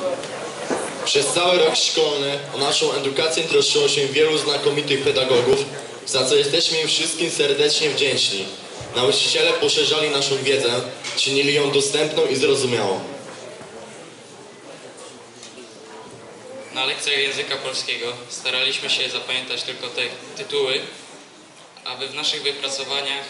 Przez cały rok szkolny o naszą edukację troszczyło się wielu znakomitych pedagogów, za co jesteśmy im wszystkim serdecznie wdzięczni. Nauczyciele poszerzali naszą wiedzę, czynili ją dostępną i zrozumiałą. Na lekcjach języka polskiego staraliśmy się zapamiętać tylko te tytuły, aby w naszych wypracowaniach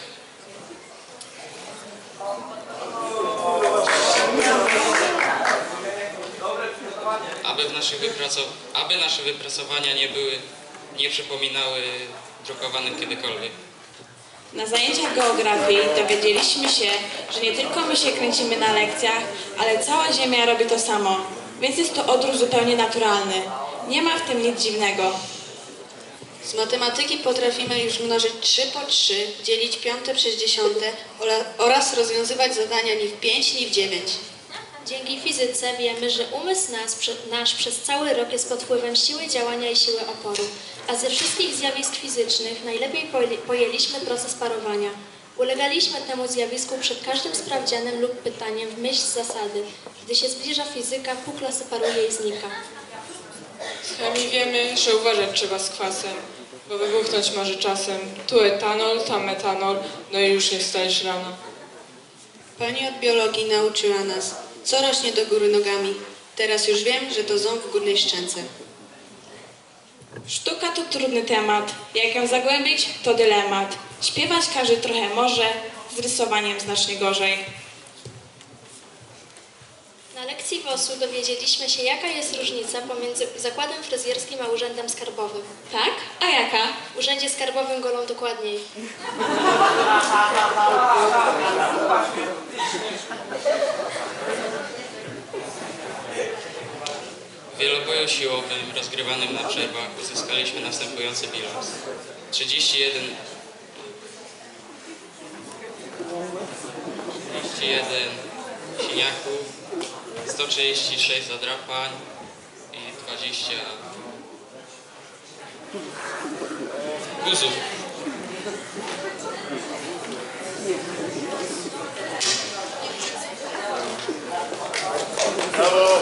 nasze wypracowania nie przypominały drukowanych kiedykolwiek. Na zajęciach geografii dowiedzieliśmy się, że nie tylko my się kręcimy na lekcjach, ale cała Ziemia robi to samo, więc jest to odruch zupełnie naturalny. Nie ma w tym nic dziwnego. Z matematyki potrafimy już mnożyć 3 po 3, dzielić piąte przez dziesiąte oraz rozwiązywać zadania ni w 5, ni w 9. Dzięki fizyce wiemy, że umysł nasz przez cały rok jest pod wpływem siły działania i siły oporu, a ze wszystkich zjawisk fizycznych najlepiej pojęliśmy proces parowania. Ulegaliśmy temu zjawisku przed każdym sprawdzianem lub pytaniem w myśl zasady. Gdy się zbliża fizyka, pół klasy paruje i znika. Z chemii wiemy, że uważać trzeba z kwasem, bo wybuchnąć może czasem. Tu etanol, tam metanol, no i już nie wstajesz rano. Pani od biologii nauczyła nas, co rośnie do góry nogami. Teraz już wiem, że to ząb w górnej szczęce. Sztuka to trudny temat. Jak ją zagłębić, to dylemat. Śpiewać każdy trochę może, z rysowaniem znacznie gorzej. Na lekcji WOS-u dowiedzieliśmy się, jaka jest różnica pomiędzy zakładem fryzjerskim a urzędem skarbowym. Tak? A jaka? W urzędzie skarbowym golą dokładniej. W wieloboju siłowym rozgrywanym na przerwach uzyskaliśmy następujący bilans. 31 siniaków, 136 zadrapań i 20 guzów. Brawo!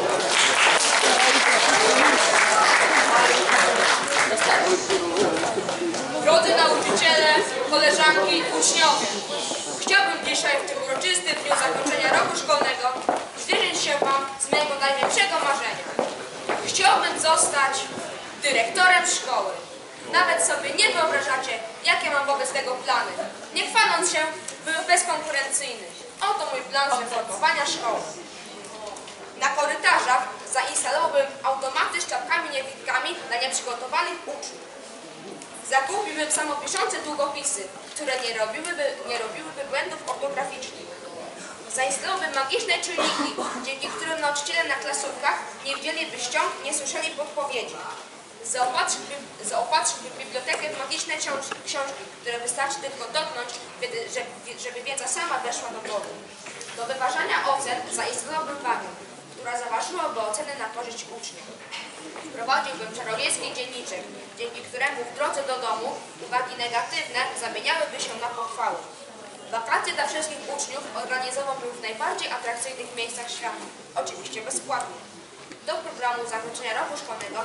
Drodzy nauczyciele, koleżanki, uczniowie, chciałbym dzisiaj w tym uroczystym dniu zakończenia roku szkolnego zwierzyć się Wam z mojego największego marzenia. Chciałbym zostać dyrektorem szkoły. Nawet sobie nie wyobrażacie, jakie mam wobec tego plany. Nie chwaląc się, były bezkonkurencyjny. Oto mój plan zreformowania szkoły. Na korytarzach zainstalowałbym automaty z czapkami niewidkami dla nieprzygotowanych uczniów. Zakupiłbym samopiszące długopisy, które nie robiłyby błędów ortograficznych. Zainstalowałbym magiczne czujniki, dzięki którym nauczyciele na klasówkach nie widzieliby ściąg, nie słyszeli podpowiedzi. Zaopatrzyłbym bibliotekę w magiczne książki, które wystarczy tylko dotknąć, żeby wiedza sama weszła do głowy. Do wyważania ocen zainstalowałbym wagę, która zaważyłaby oceny na korzyść uczniów. Wprowadziłbym czarodziejski dzienniczek, dzięki któremu w drodze do domu uwagi negatywne zamieniałyby się na pochwały. Wakacje dla wszystkich uczniów organizowałbym w najbardziej atrakcyjnych miejscach świata, oczywiście bezpłatnie. Do programu zakończenia roku szkolnego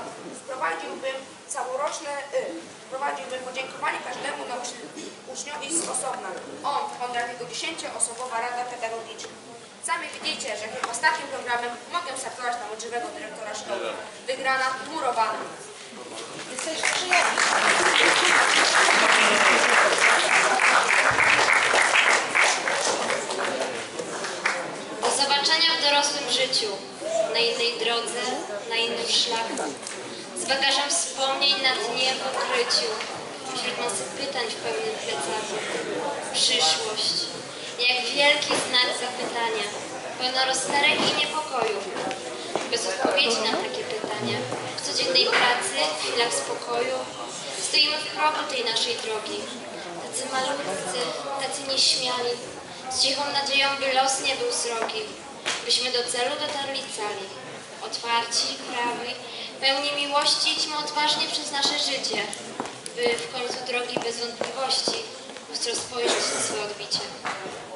wprowadziłbym podziękowanie każdemu uczniowi z osobna. On oraz jego 10-osobowa rada pedagogiczna. Sami widzicie, że chyba z takim programem mogę startować na możliwego dyrektora szkoły. Wygrana, murowana. Jesteście przyjemni. Do zobaczenia w dorosłym życiu, na innej drodze, na innym szlaku. Z bagażem wspomnień na dnie w ukryciu, wśród masy pytań w pełnym plecaku. Przyszłość, jak wielki znak zapytania, pełna rozterek i niepokoju. Bez odpowiedzi na takie pytania, w codziennej pracy, w chwilach spokoju, stoimy w progu tej naszej drogi. Tacy malutcy, tacy nieśmiali, z cichą nadzieją, by los nie był srogi, byśmy do celu dotarli cali, otwarci, prawi, pełni miłości, idźmy odważnie przez nasze życie, by w końcu drogi bez wątpliwości ostro spojrzeć na swoje odbicie.